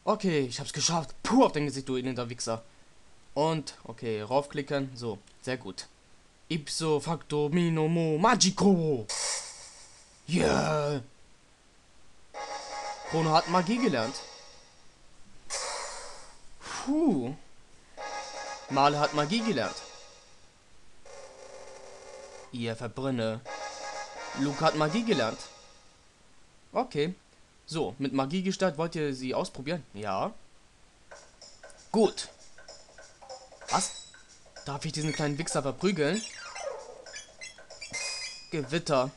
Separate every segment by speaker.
Speaker 1: Okay, ich hab's geschafft. Puh, auf dein Gesicht, du elender Wichser. Und, okay, raufklicken. So, sehr gut. Ipso facto minomo magico. Yeah. Chrono hat Magie gelernt. Puh. Male hat Magie gelernt. Ihr verbrenne. Luke hat Magie gelernt. Okay. So, mit Magiegestalt wollt ihr sie ausprobieren? Ja. Gut. Was? Darf ich diesen kleinen Wichser verprügeln? Gewitter.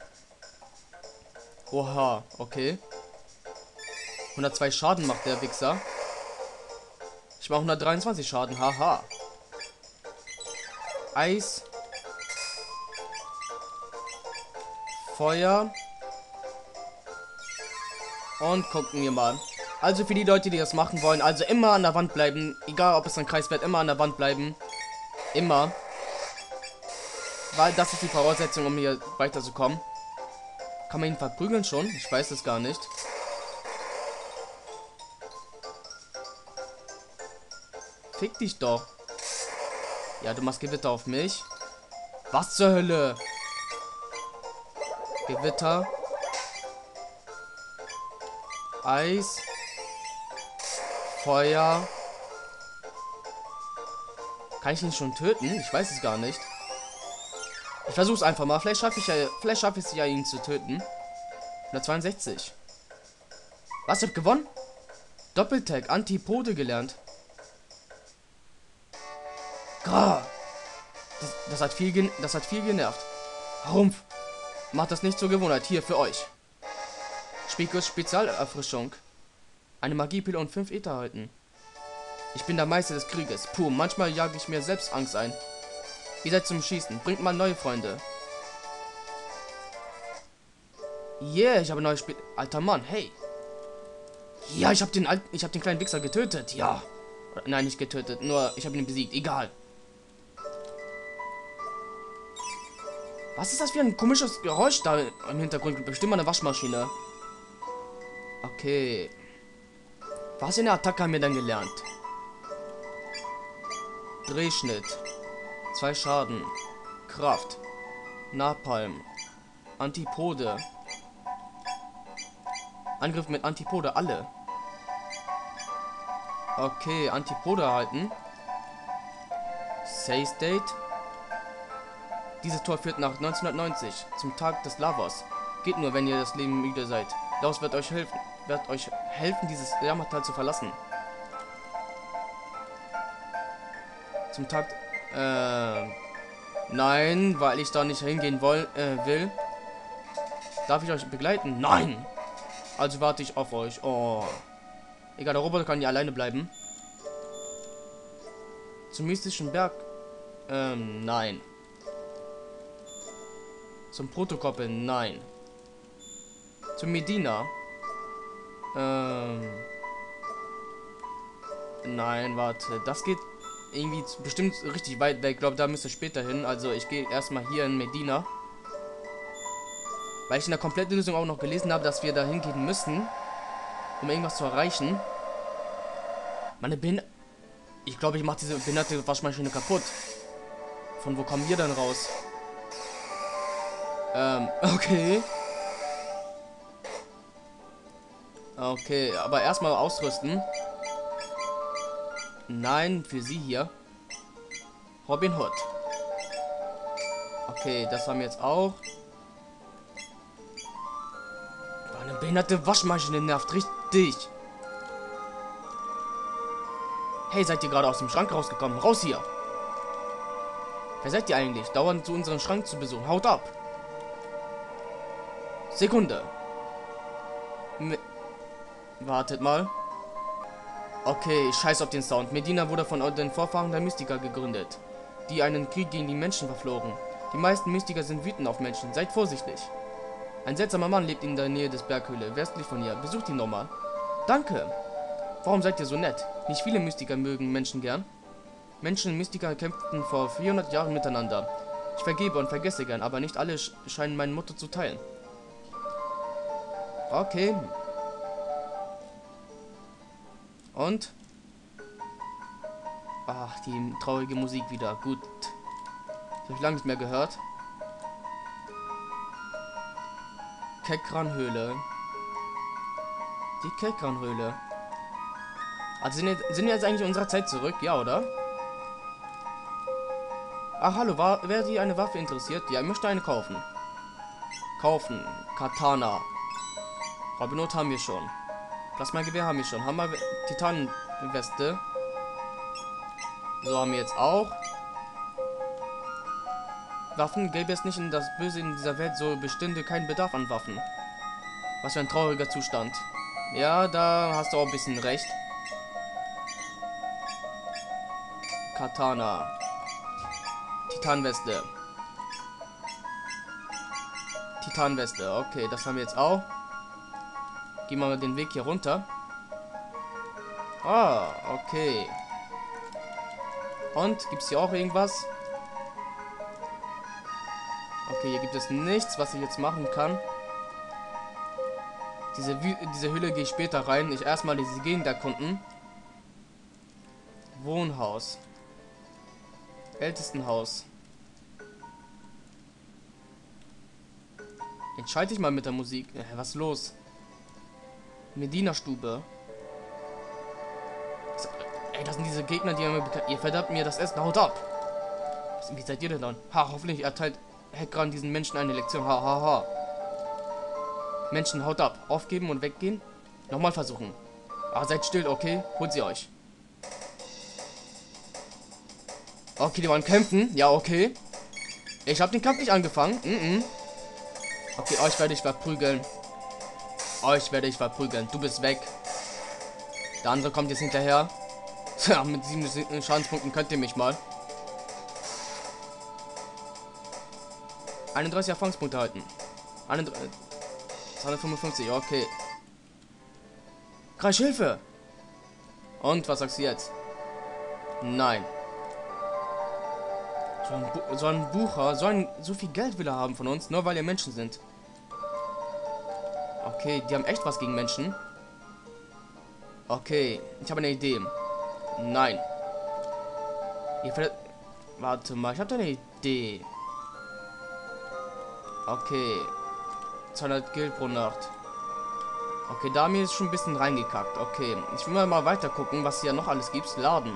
Speaker 1: Oha, okay. 102 Schaden macht der Wichser. Ich mache 123 Schaden, haha. Eis. Feuer. Und gucken wir mal. Also für die Leute, die das machen wollen, also immer an der Wand bleiben. Egal, ob es ein Kreis wird, immer an der Wand bleiben. Immer. Weil das ist die Voraussetzung, um hier weiterzukommen. Kann man ihn verprügeln schon? Ich weiß es gar nicht. Fick dich doch. Ja, du machst Gewitter auf mich. Was zur Hölle? Gewitter. Eis. Feuer. Kann ich ihn schon töten? Ich weiß es gar nicht. Ich versuch's einfach mal. Vielleicht schaffe ich es ja, ihn zu töten. 162. Was? Ich hab gewonnen? Doppeltag, Antipode gelernt. Grah. Das hat viel genervt. Rumpf. Macht das nicht zur Gewohnheit. Hier für euch. Spielkurs Spezialerfrischung. Eine Magiepille und 5 Ether halten. Ich bin der Meister des Krieges. Puh, manchmal jage ich mir selbst Angst ein. Ihr seid zum Schießen. Bringt mal neue Freunde. Yeah, ich habe neue Spiel. Alter Mann, hey. Ja, ich habe den kleinen Wichser getötet. Ja. Nein, nicht getötet. Nur, ich habe ihn besiegt. Egal. Was ist das für ein komisches Geräusch da im Hintergrund? Bestimmt mal eine Waschmaschine. Okay. Was in der Attacke haben wir dann gelernt? Drehschnitt. 2 Schaden. Kraft. Napalm. Antipode. Angriff mit Antipode. Alle. Okay, Antipode erhalten. Save State. Dieses Tor führt nach 1990 zum Tag des Lavos. Geht nur, wenn ihr das Leben müde seid. Laos wird euch helfen, dieses Lärmtal zu verlassen. Zum Tag. Nein, weil ich da nicht hingehen will. Darf ich euch begleiten? Nein! Also warte ich auf euch. Oh. Egal, der Roboter kann ja alleine bleiben. Zum mystischen Berg. Nein. Zum Protokoppel, nein. Zum Medina. Nein, warte. Das geht irgendwie bestimmt richtig weit weg. Ich glaube, da müsste später hin. Also ich gehe erstmal hier in Medina. Weil ich in der kompletten Lösung auch noch gelesen habe, dass wir da hingehen müssen, um irgendwas zu erreichen. Ich glaube, ich mache diese behinderte Waschmaschine kaputt. Von wo kommen wir dann raus? Okay. Okay, aber erstmal ausrüsten. Nein, für sie hier. Robin Hood. Okay, das haben wir jetzt auch. Eine behinderte Waschmaschine nervt richtig. Hey, seid ihr gerade aus dem Schrank rausgekommen? Raus hier! Wer seid ihr eigentlich? Dauernd zu unserem Schrank zu besuchen. Haut ab! Sekunde. Wartet mal. Okay, scheiß auf den Sound. Medina wurde von den Vorfahren der Mystiker gegründet, die einen Krieg gegen die Menschen verflogen. Die meisten Mystiker sind wütend auf Menschen. Seid vorsichtig. Ein seltsamer Mann lebt in der Nähe des Berghöhle, westlich von hier. Besucht ihn nochmal. Danke. Warum seid ihr so nett? Nicht viele Mystiker mögen Menschen gern. Menschen und Mystiker kämpften vor 400 Jahren miteinander. Ich vergebe und vergesse gern, aber nicht alle scheinen mein Motto zu teilen. Okay. Und? Ach, die traurige Musik wieder. Gut. Das habe ich lange nicht mehr gehört. Kekranhöhle. Die Kekranhöhle. Also sind wir jetzt eigentlich in unserer Zeit zurück? Ja, oder? Ach, hallo. Wer Sie eine Waffe interessiert? Ja, ich möchte eine kaufen. Kaufen. Katana. Robin Hood haben wir schon. Plasmagewehr haben wir schon. Hammer, Titanweste. So haben wir jetzt auch. Waffen gäbe es nicht in das Böse in dieser Welt, so bestünde kein Bedarf an Waffen. Was für ein trauriger Zustand. Ja, da hast du auch ein bisschen recht. Katana. Titanweste. Titanweste. Okay, das haben wir jetzt auch. Gehen wir mal den Weg hier runter. Ah, okay. Und, gibt es hier auch irgendwas? Okay, hier gibt es nichts, was ich jetzt machen kann. Diese Hülle gehe ich später rein. Ich erstmal diese Gegend erkunden. Wohnhaus. Ältestenhaus. Jetzt schalte ich mal mit der Musik. Was ist los? Medina-Stube. Ey, das sind diese Gegner, die haben ihr verderbt mir das Essen. Haut ab! Wie seid ihr denn dann? Ha, hoffentlich erteilt Hekran diesen Menschen eine Lektion. Ha, ha, ha. Menschen, haut ab. Aufgeben und weggehen. Nochmal versuchen. Ah, seid still, okay? Holt sie euch. Okay, die wollen kämpfen. Ja, okay. Ich habe den Kampf nicht angefangen. Okay, euch werde ich verprügeln. Euch werde ich verprügeln. Du bist weg. Der andere kommt jetzt hinterher. Ja, mit 7 Schadenspunkten könnt ihr mich mal. 31 Erfahrungspunkte halten. 255, okay. Kreisch Hilfe! Und, was sagst du jetzt? Nein. So ein Bucher, so viel Geld will er haben von uns, nur weil wir Menschen sind. Okay, die haben echt was gegen Menschen. Okay, ich habe eine Idee. Nein. Warte mal, ich habe eine Idee. Okay. 200 Geld pro Nacht. Okay, da mir ist schon ein bisschen reingekackt. Okay, ich will mal weiter gucken, was hier noch alles gibt. Laden.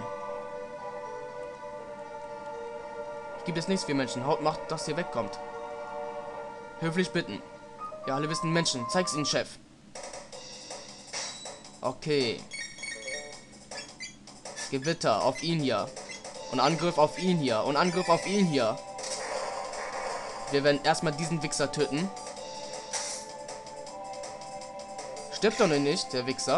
Speaker 1: Gibt es nichts für Menschen. Haut macht, dass ihr wegkommt. Höflich bitten. Ja, alle wissen Menschen. Zeig's ihnen, Chef. Okay. Gewitter auf ihn hier. Und Angriff auf ihn hier. Und Angriff auf ihn hier. Wir werden erstmal diesen Wichser töten. Stirbt doch nicht, der Wichser.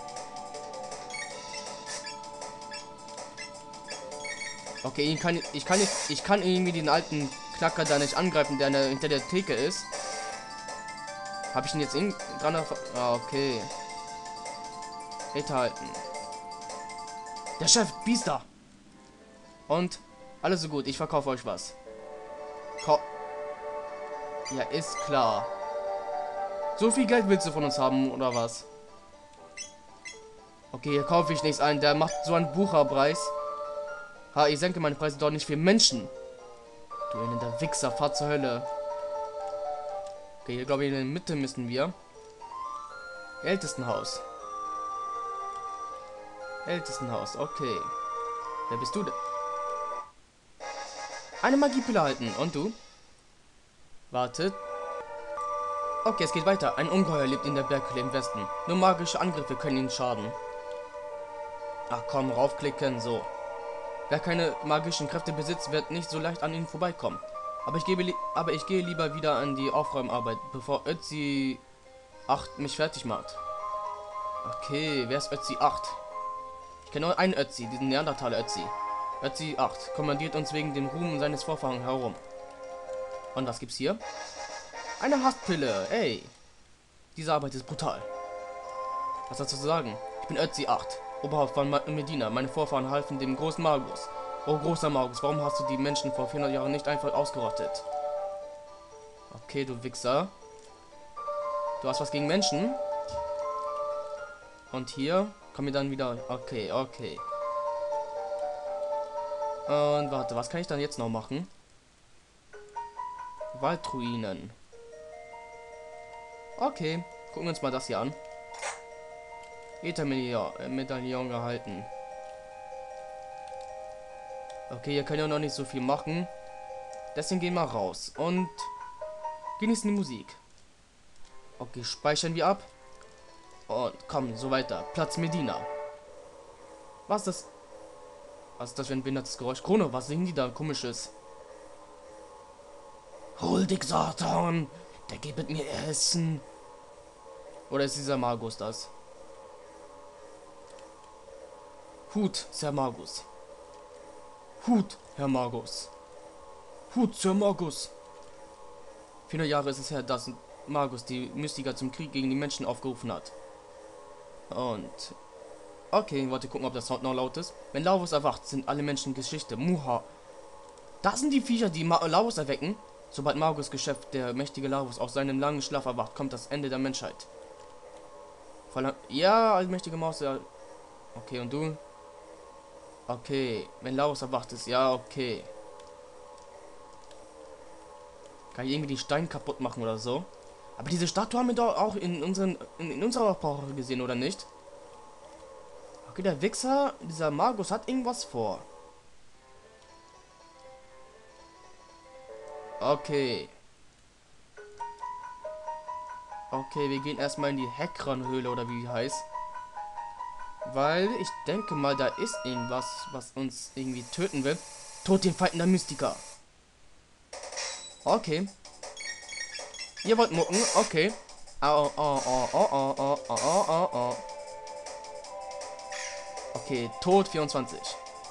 Speaker 1: Okay, ich kann irgendwie den alten Knacker da nicht angreifen, der hinter der Theke ist. Habe ich ihn jetzt dran? Ah, okay. Hit halten. Der Chef, Biester. Und alles so gut, ich verkaufe euch was. Ja, ist klar. So viel Geld willst du von uns haben, oder was? Okay, hier kaufe ich nichts ein. Der macht so einen Bucherpreis. Ha, ich senke meine Preise doch nicht für Menschen. Du der Wichser, fahr zur Hölle. Okay, hier glaube ich in der Mitte müssen wir. Ältestenhaus. Ältestenhaus, okay. Wer bist du denn? Eine Magiepille halten. Und du? Wartet. Okay, es geht weiter. Ein Ungeheuer lebt in der Berghöhle im Westen. Nur magische Angriffe können ihn schaden. Ach komm, raufklicken, so. Wer keine magischen Kräfte besitzt, wird nicht so leicht an ihn vorbeikommen. Aber ich gehe lieber wieder an die Aufräumarbeit, bevor Ötzi 8 mich fertig macht. Okay, wer ist Ötzi 8? Ich kenne nur einen Ötzi, diesen Neandertaler Ötzi. Ötzi 8 kommandiert uns wegen dem Ruhm seines Vorfahren herum. Und was gibt's hier? Eine Haftpille, ey. Diese Arbeit ist brutal. Was hast du zu sagen? Ich bin Ötzi 8, Oberhaupt von Medina. Meine Vorfahren halfen dem großen Magus. Oh, großer Magus, warum hast du die Menschen vor 400 Jahren nicht einfach ausgerottet? Okay, du Wichser. Du hast was gegen Menschen? Und hier, Kommen wir dann wieder. Okay, okay. Und warte, was kann ich dann jetzt noch machen? Waldruinen. Okay, gucken wir uns mal das hier an. Medaillon gehalten. Okay, hier können wir noch nicht so viel machen. Deswegen gehen wir raus und genießen die Musik. Okay, speichern wir ab. Und komm, so weiter. Platz Medina. Was ist das? Was ist das für ein behindertes Geräusch? Chrono, was singen die da komisches? Hol dich, Satan! Der gibt mir Essen. Oder ist dieser Magus das? Hut, Sir Magus. Hut, Herr Magus. Hut, Sir Magus. 400 Jahre ist es her, dass Magus die Mystiker zum Krieg gegen die Menschen aufgerufen hat. Und... Okay, warte, gucken, ob der Sound noch laut ist. Wenn Lavos erwacht, sind alle Menschen Geschichte. Muha. Das sind die Viecher, die Lavos erwecken. Sobald Magus Geschäft, der mächtige Lavos, aus seinem langen Schlaf erwacht, kommt das Ende der Menschheit. Ja, allmächtige Maus, ja. Okay, und du? Okay, wenn Lavos erwacht ist, ja, okay. Kann ich irgendwie die Steine kaputt machen oder so? Aber diese Statue haben wir doch auch in unserer Epoche gesehen, oder nicht? Okay, der Wichser, dieser Magus hat irgendwas vor. Okay. Okay, wir gehen erstmal in die Hekran-Höhle, oder wie die heißt. Weil ich denke mal, da ist irgendwas, was uns irgendwie töten will. Tod den Feinden der Mystiker. Okay. Ihr wollt mucken? Okay. Au, au, au, au, au, au, au, au, au. Okay, Tod 24.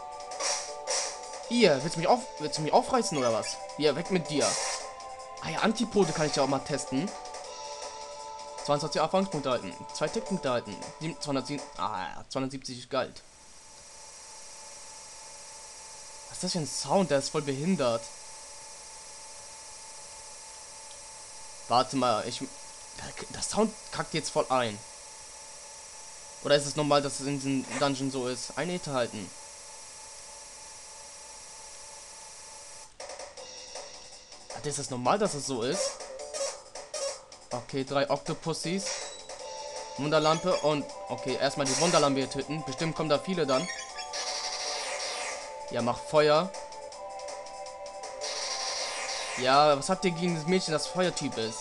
Speaker 1: Ihr, willst du mich aufreißen oder was? Hier, weg mit dir. Ah ja, Antipode kann ich ja auch mal testen. 22 Erfahrungspunkte halten. 2 Tickpunkte halten. 270 Galt. Was ist das für ein Sound? Der ist voll behindert. Warte mal, das Sound kackt jetzt voll ein. Oder ist es normal, dass es in diesem Dungeon so ist? Eine Hit halten. Ist es normal, dass es so ist? Okay, 3 Octopussies. Wunderlampe und... Okay, erstmal die Wunderlampe hier töten. Bestimmt kommen da viele dann. Ja, mach Feuer. Ja, was habt ihr gegen das Mädchen, das Feuertyp ist?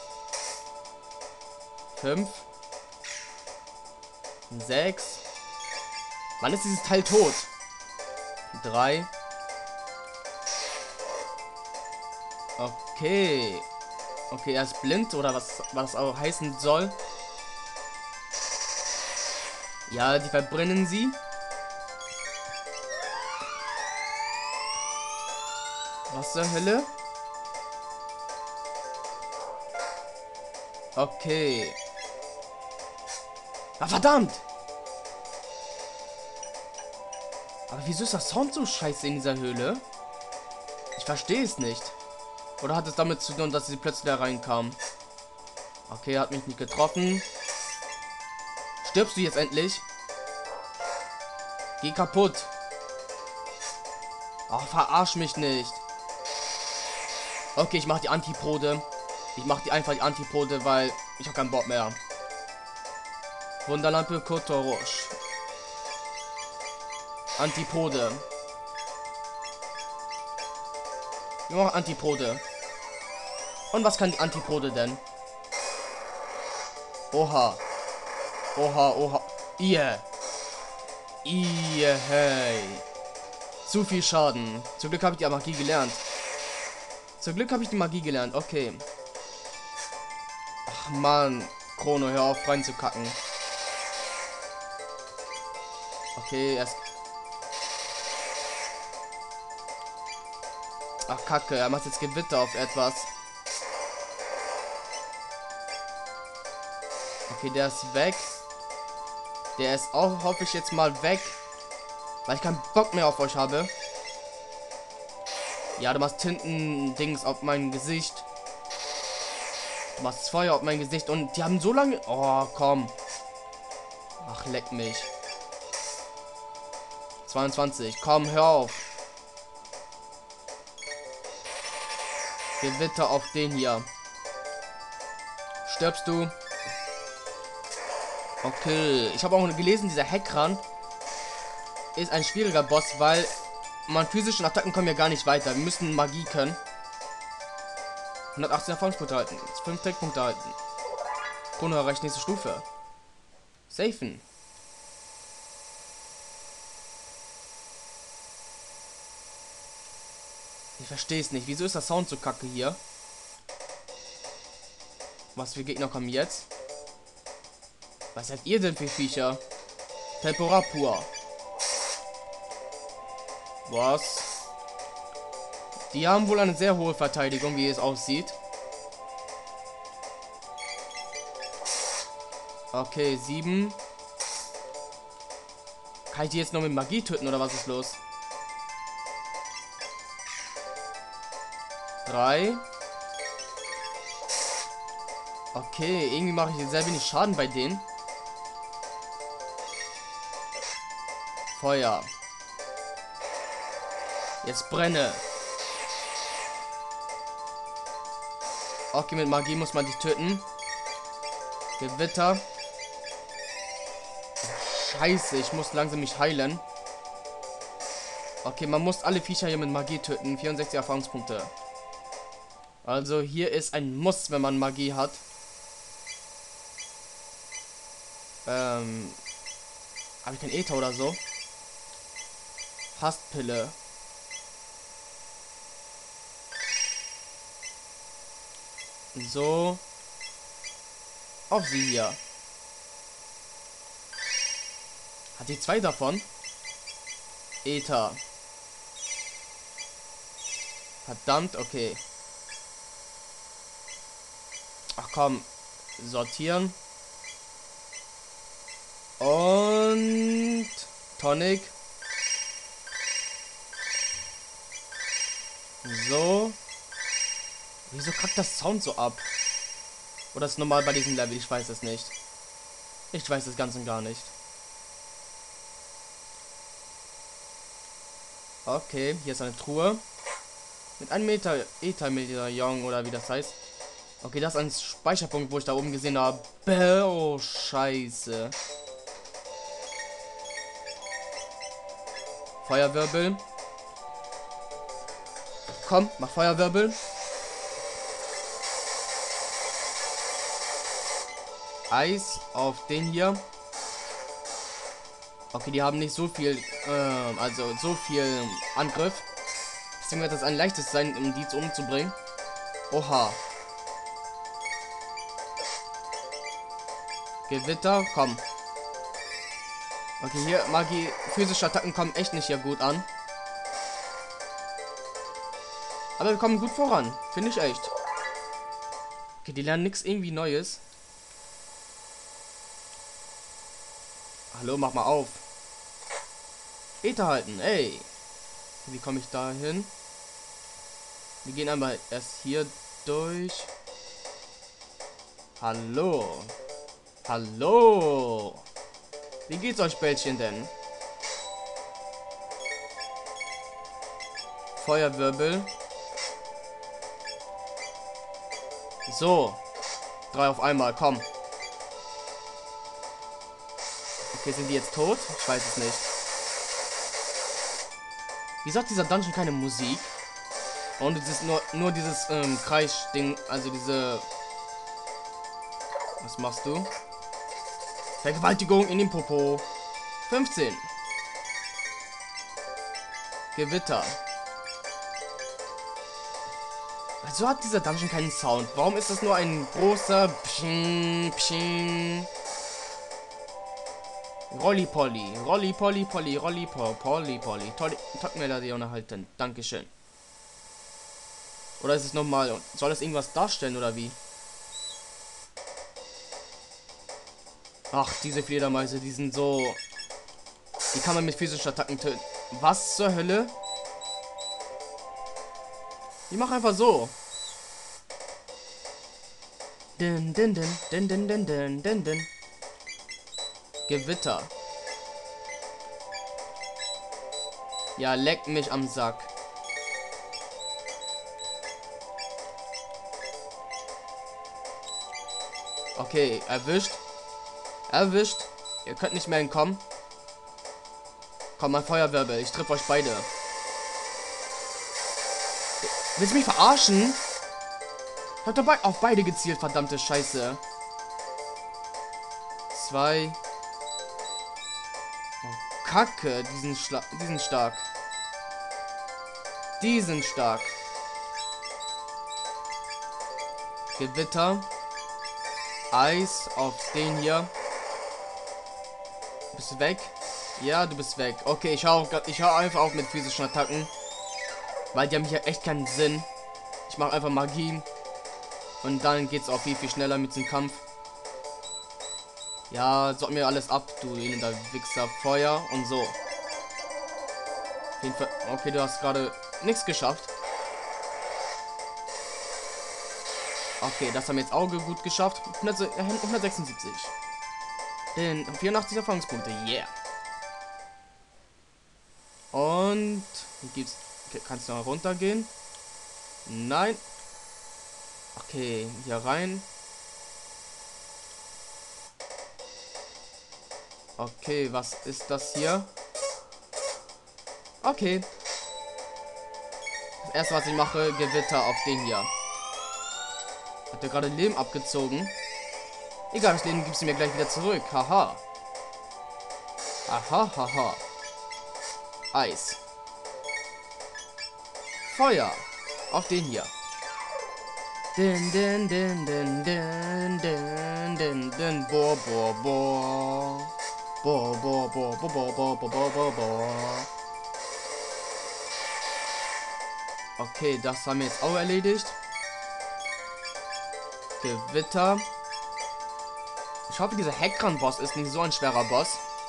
Speaker 1: 5. 6. Wann ist dieses Teil tot? 3. Okay. Okay, er ist blind oder was auch heißen soll. Ja, die verbrennen sie. Was zur Hölle? Okay. Ah, verdammt! Aber wieso ist das Sound so scheiße in dieser Höhle? Ich verstehe es nicht. Oder hat es damit zu tun, dass sie plötzlich da reinkam? Okay, hat mich nicht getroffen. Stirbst du jetzt endlich? Geh kaputt. Ach, verarsch mich nicht. Okay, ich mach die Antipode. Ich mach einfach die Antipode, weil ich habe keinen Bock mehr. Wunderlampe Kotorosch. Antipode. Wir machen Antipode. Und was kann die Antipode denn? Oha. Oha, oha. Ihr. Ihr, hey. Zu viel Schaden. Zum Glück habe ich die Magie gelernt. Zum Glück habe ich die Magie gelernt. Okay. Ach, Mann. Chrono, hör auf reinzukacken. Okay, erst... Ach, Kacke. Er macht jetzt Gewitter auf etwas. Okay, der ist weg. Der ist auch, hoffe ich, jetzt mal weg. Weil ich keinen Bock mehr auf euch habe. Ja, du machst Tinten-Dings auf mein Gesicht. Du machst Feuer auf mein Gesicht. Und die haben so lange... Oh, komm. Ach, leck mich. 22. Komm, hör auf. Gewitter auf den hier. Stirbst du? Okay. Ich habe auch gelesen, dieser Heckran ist ein schwieriger Boss, weil man physischen Attacken kommen ja gar nicht weiter. Wir müssen Magie können. 118 Erfahrungspunkte halten. 5 Tech-Punkte halten. Chrono erreicht nächste Stufe. Safen. Ich verstehe es nicht. Wieso ist der Sound so kacke hier? Was für Gegner kommen jetzt? Was seid ihr denn für Viecher? Tempora pur. Was? Die haben wohl eine sehr hohe Verteidigung, wie es aussieht. Okay, 7. Kann ich die jetzt noch mit Magie töten oder was ist los? 3. Okay, irgendwie mache ich sehr wenig Schaden bei denen. Feuer. Jetzt brenne. Okay, mit Magie muss man dich töten. Gewitter. Scheiße, ich muss langsam mich heilen. Okay, man muss alle Viecher hier mit Magie töten. 64 Erfahrungspunkte. Also hier ist ein Muss, wenn man Magie hat. Habe ich kein Ether oder so? Hastpille. So. Auf sie hier. Hat die 2 davon? Ether. Verdammt, okay. Ach komm. Sortieren. Und Tonic. So. Wieso kackt das Sound so ab? Oder ist normal bei diesem Level? Ich weiß es nicht. Ich weiß es ganz und gar nicht. Okay, hier ist eine Truhe. Mit einem Ether-Medaillon oder wie das heißt. Okay, das ist ein Speicherpunkt, wo ich da oben gesehen habe. Oh, scheiße. Feuerwirbel. Komm, mach Feuerwirbel. Eis auf den hier. Okay, die haben nicht so viel, also so viel Angriff. Deswegen wird das ein leichtes sein, um die umzubringen. Oha. Gewitter, komm. Okay, hier Magie, physische Attacken kommen echt nicht hier gut an. Aber wir kommen gut voran, finde ich echt. Okay, die lernen nichts irgendwie Neues. Hallo, mach mal auf. Ether halten, ey. Wie komme ich da hin? Wir gehen einmal erst hier durch. Hallo. Hallo. Wie geht's euch, Bällchen, denn? Feuerwirbel. So. 3 auf einmal, komm. Okay, sind die jetzt tot? Ich weiß es nicht. Wie sagt dieser Dungeon keine Musik? Und es ist nur dieses Kreisding, also diese... Was machst du? Vergewaltigung in den Popo. 15. Gewitter. Also hat dieser Dungeon keinen Sound. Warum ist das nur ein großer Psching, Psching? Rolli Polly, Rolli Polly Polly, Rolli Polly Polly. Top-Medaillon erhalten. Dankeschön. Oder ist es nochmal? Soll das irgendwas darstellen oder wie? Ach, diese Fledermäuse, die sind so... Die kann man mit physischen Attacken töten. Was zur Hölle? Die machen einfach so. Din, din, din, din, din, din, din, din, din. Gewitter. Ja, leck mich am Sack. Okay, erwischt. Erwischt. Ihr könnt nicht mehr entkommen. Komm, mein Feuerwirbel. Ich triff euch beide. Willst du mich verarschen? Ich hab dabei auf beide gezielt, verdammte Scheiße. 2. Oh, Kacke. Die sind stark. Die sind stark. Gewitter. Eis auf den hier. Bist du weg? Ja, du bist weg. Okay, ich hau einfach auf mit physischen Attacken. Weil die haben hier echt keinen Sinn. Ich mache einfach Magie. Und dann geht's auch viel, viel schneller mit dem Kampf. Ja, sorg mir alles ab, du elender Wichser. Feuer und so. Auf jeden Fall. Okay, du hast gerade nichts geschafft. Okay, das haben wir jetzt auch gut geschafft. 176. Den 84 Erfahrungspunkte. Yeah. Und gibt's. Okay, kannst du mal runtergehen? Nein. Okay, hier rein. Okay, was ist das hier? Okay. Das erste, was ich mache, Gewitter auf den hier. Hat der gerade Leben abgezogen? Egal, das Leben gibst du mir gleich wieder zurück. Haha. Aha, haha. Eis. Feuer. Auf den hier. Din, din, din, din, din, din, din, din. Boah, boah, boah. Boah, boah, boah, boah, boah, boah, boah, boah, boah. Okay, das haben wir jetzt auch erledigt. Gewitter. Ich hoffe, dieser Heckran-Boss ist nicht so ein schwerer Boss.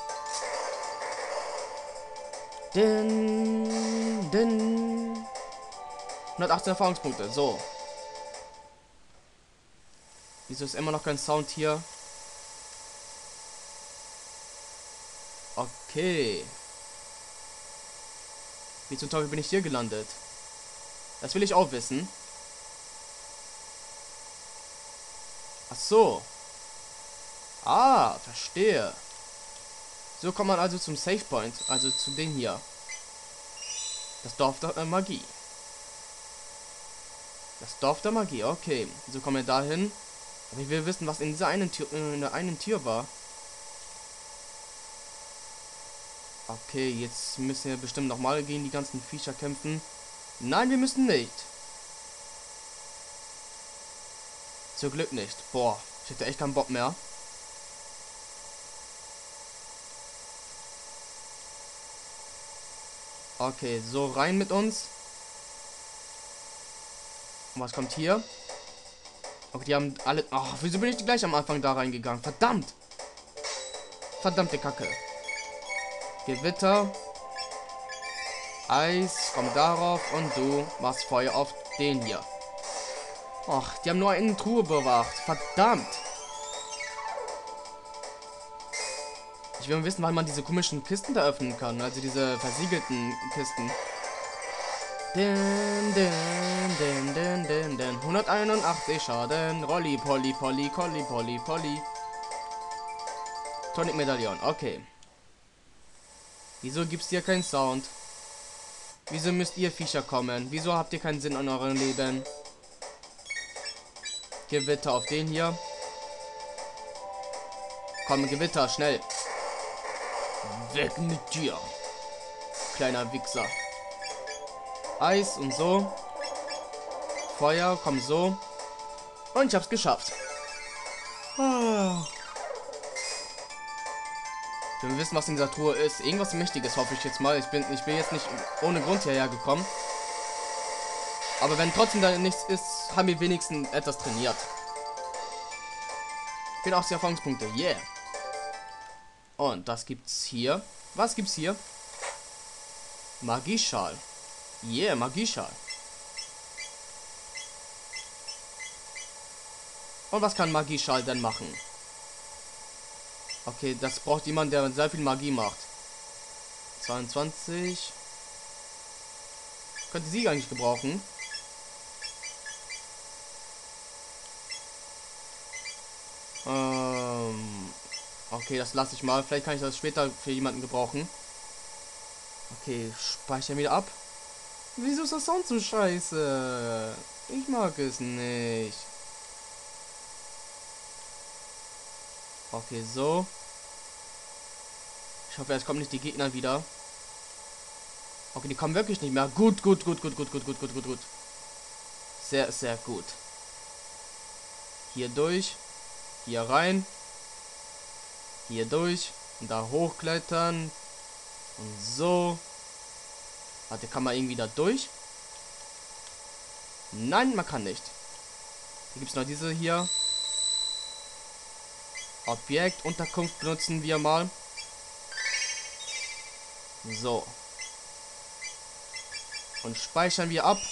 Speaker 1: Din, din. 118 Erfahrungspunkte. So. Wieso ist immer noch kein Sound hier? Okay. Wie zum Teufel bin ich hier gelandet? Das will ich auch wissen. Ach so. Ah, verstehe. So kommt man also zum Save Point, also zu dem hier. Das Dorf der Magie. Das Dorf der Magie, okay. So kommen wir dahin. Aber ich will wissen, was in dieser einen Tür war. Okay, jetzt müssen wir bestimmt nochmal gegen die ganzen Viecher kämpfen. Nein, wir müssen nicht. Zum Glück nicht. Boah, ich hätte echt keinen Bock mehr. Okay, so rein mit uns. Und was kommt hier? Okay, die haben alle... Ach, wieso bin ich gleich am Anfang da reingegangen? Verdammt! Verdammte Kacke. Gewitter. Eis, komm darauf und du machst Feuer auf den hier. Ach, die haben nur eine Truhe bewacht. Verdammt. Ich will wissen, wann man diese komischen Kisten da öffnen kann. Also diese versiegelten Kisten. Din, din, din, din, din, din. 181 Schaden. Rolli, Polly, Polly, Colli, Polly, Polly. Tonic Medaillon, okay. Wieso gibt's hier keinen Sound? Wieso müsst ihr Viecher kommen? Wieso habt ihr keinen Sinn in eurem Leben? Gewitter auf den hier. Komm, Gewitter, schnell. Weg mit dir. Kleiner Wichser. Eis und so. Feuer, komm so. Und ich hab's geschafft. Ah. Wir wissen, was in dieser Truhe ist. Irgendwas Mächtiges, hoffe ich jetzt mal. Ich bin jetzt nicht ohne Grund hierher gekommen. Aber wenn trotzdem da nichts ist, haben wir wenigstens etwas trainiert. 84 Erfahrungspunkte, yeah. Und das gibt's hier. Was gibt's hier? Magieschal. Yeah, Magieschal. Und was kann Magieschal denn machen? Okay, das braucht jemand, der sehr viel Magie macht. 22. Könnte sie eigentlich gebrauchen. Okay, das lasse ich mal. Vielleicht kann ich das später für jemanden gebrauchen. Okay, speichern wieder ab. Wieso ist das Sound so scheiße? Ich mag es nicht. Okay, so. Ich hoffe, jetzt kommen nicht die Gegner wieder. Okay, die kommen wirklich nicht mehr. Gut, gut, gut, gut, gut, gut, gut, gut, gut, gut. Sehr, sehr gut. Hier durch. Hier rein. Hier durch. Und da hochklettern. Und so. Warte, kann man irgendwie da durch? Nein, man kann nicht. Hier gibt es noch diese hier. Objekt, Unterkunft benutzen wir mal. So. Und speichern wir ab.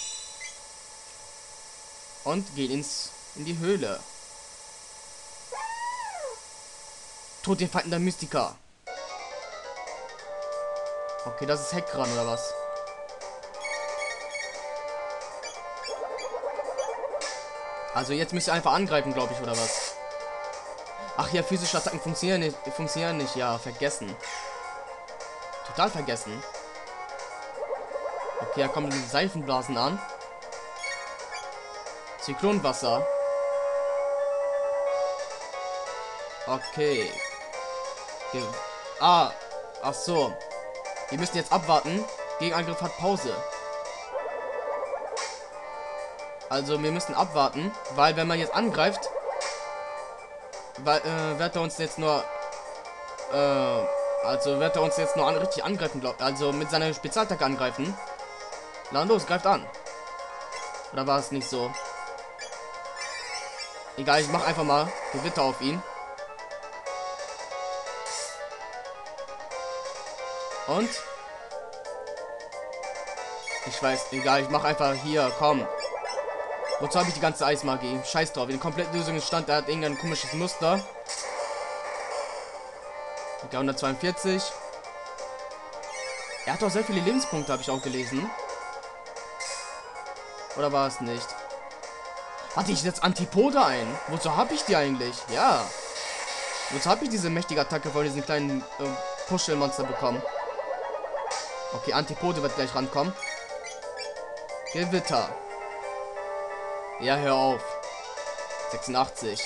Speaker 1: Und gehen in die Höhle. Tod den Feinden der Mystiker. Okay, das ist Heckran oder was? Also jetzt müsst ihr einfach angreifen, glaube ich, oder was? Ach ja, physische Attacken funktionieren nicht. Ja, vergessen. Total vergessen. Okay, da kommen die Seifenblasen an. Zyklonwasser. Okay. Ach so. Wir müssen jetzt abwarten. Gegenangriff hat Pause. Also wir müssen abwarten, weil wenn man jetzt angreift, wird er uns jetzt nur richtig angreifen, also mit seiner Spezialattacke angreifen. Na los, greift an. Oder war es nicht so? Egal, ich mach einfach mal Gewitter auf ihn. Und ich weiß, egal, ich mach einfach hier, komm. Wozu habe ich die ganze Eismagie? Scheiß drauf, in der Komplettlösung ist stand, er hat irgendein komisches Muster. Okay, 142. Er hat doch sehr viele Lebenspunkte, habe ich auch gelesen. Oder war es nicht? Warte, ich setze Antipode ein. Wozu habe ich die eigentlich? Ja. Wozu habe ich diese mächtige Attacke von diesen kleinen Puschelmonster bekommen? Okay, Antipode wird gleich rankommen. Gewitter. Ja, hör auf. 86.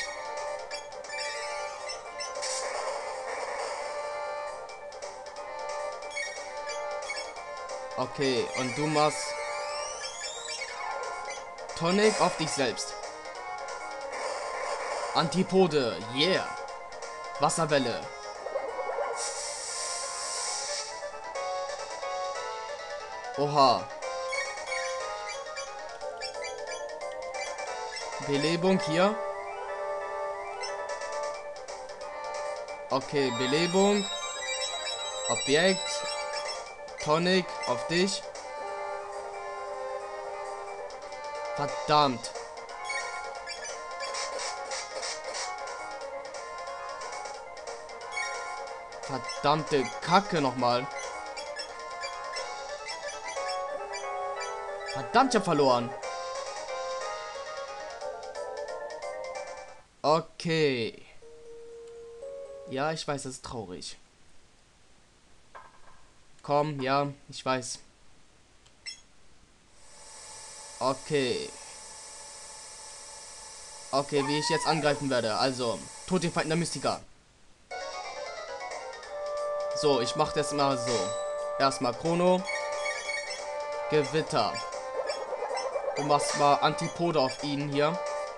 Speaker 1: Okay, und du machst Tonic auf dich selbst. Antipode, yeah. Wasserwelle. Oha. Belebung hier. Okay, Belebung. Objekt. Tonic auf dich. Verdammt. Verdammte Kacke nochmal. Verdammt, ich hab verloren. Okay. Ja, ich weiß, das ist traurig. Komm, ja, ich weiß. Okay. Okay, wie ich jetzt angreifen werde. Also, Tod den Feinden der Mystiker. So, ich mache das mal so. Erstmal Chrono. Gewitter. Du machst mal Antipode auf ihn hier.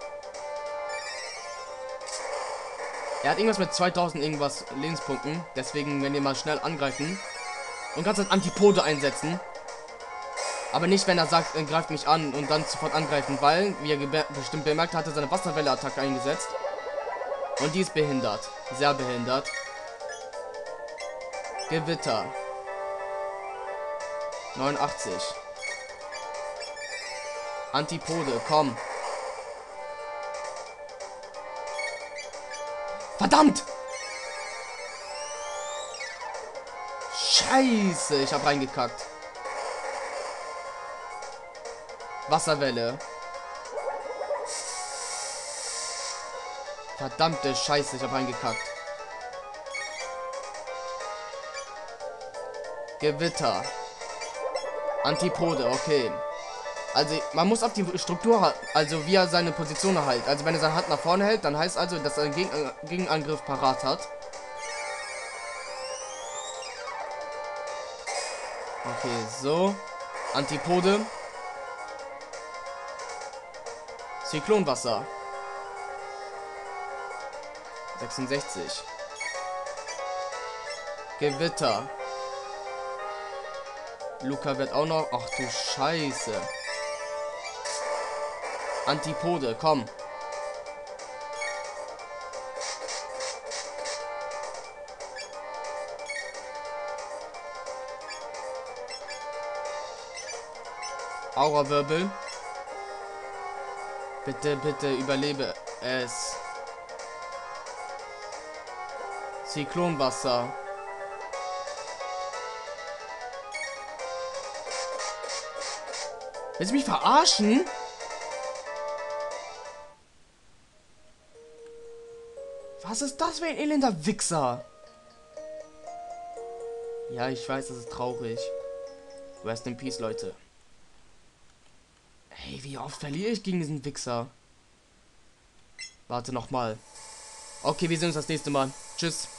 Speaker 1: Er hat irgendwas mit 2000 irgendwas Lebenspunkten. Deswegen, wenn wir mal schnell angreifen. Und kannst dann Antipode einsetzen. Aber nicht, wenn er sagt, er greift mich an und dann sofort angreifen. Weil, wie er bestimmt bemerkt, hat er seine Wasserwelle-Attacke eingesetzt. Und die ist behindert. Sehr behindert. Gewitter. 89. Antipode, komm. Verdammt! Scheiße, ich habe reingekackt. Wasserwelle. Verdammte Scheiße, ich habe reingekackt. Gewitter. Antipode, okay. Also, man muss auf die Struktur, also wie er seine Position erhält. Also, wenn er seine Hand nach vorne hält, dann heißt also, dass er einen Gegenangriff parat hat. Okay, so. Antipode. Zyklonwasser. 66. Gewitter. Luca wird auch noch... Ach du Scheiße. Antipode, komm. Aurawirbel. Bitte, bitte, überlebe es. Zyklonwasser. Willst du mich verarschen? Was ist das für ein elender Wichser? Ja, ich weiß, das ist traurig. Rest in Peace, Leute. Hey, wie oft verliere ich gegen diesen Wichser? Warte noch mal. Okay, wir sehen uns das nächste Mal. Tschüss.